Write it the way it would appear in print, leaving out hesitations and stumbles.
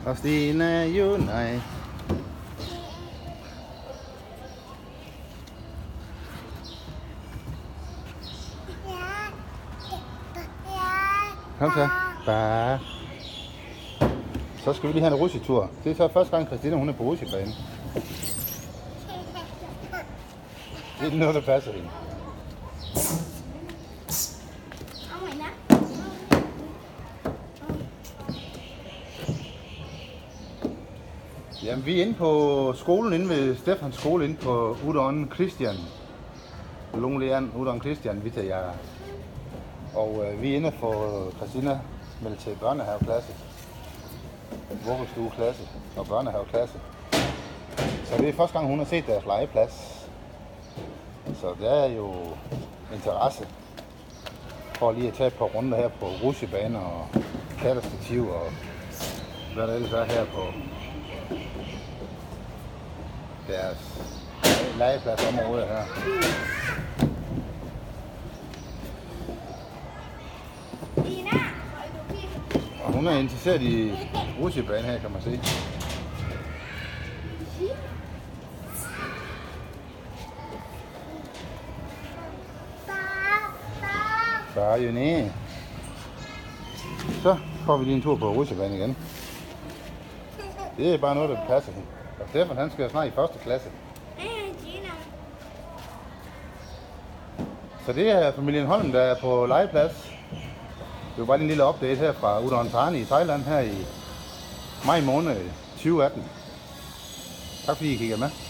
Og Stine, jo nej. Kom så. Bare. Så skal vi lige have en rusjetur. Det er så første gang, Christina hun er på rusjebanen. Det er noget, der passer hende. Jamen, vi er inde på skolen, inde ved Stefans skole, inde på Udon Christian. Lunglean Udon Christian, vi tager. Og vi er inde for Christina meldt til børnehaveklasse, vuggestueklasse og børnehaveklasse. Så det er første gang, hun har set deres legeplads. Så der er jo interesse for lige at tage et par runder her på rusjebaner og klatterstativ og hvad der ellers er her på deres legepladsområde her. Og hun er interesseret i rusjebanen her, kan man se. Far, Jønne. Så får vi lige en tur på rusjebanen igen. Det er bare noget, der passer hende. Og Stefan, han skal snart i første klasse. Så det er familien Holm, der er på legeplads. Det var bare en lille update her fra Udon Thani i Thailand her i maj måned 2018. Tak fordi I kiggede med.